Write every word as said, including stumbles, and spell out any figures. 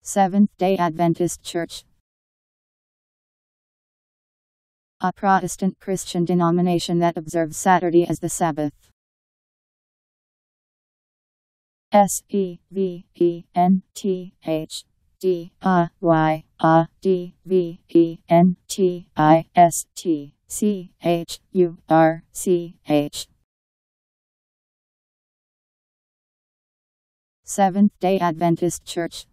Seventh-day Adventist Church. A Protestant Christian denomination that observes Saturday as the Sabbath. S E V E N T H D A Y A D V E N T I S T C H U R C H. Seventh-day Adventist Church.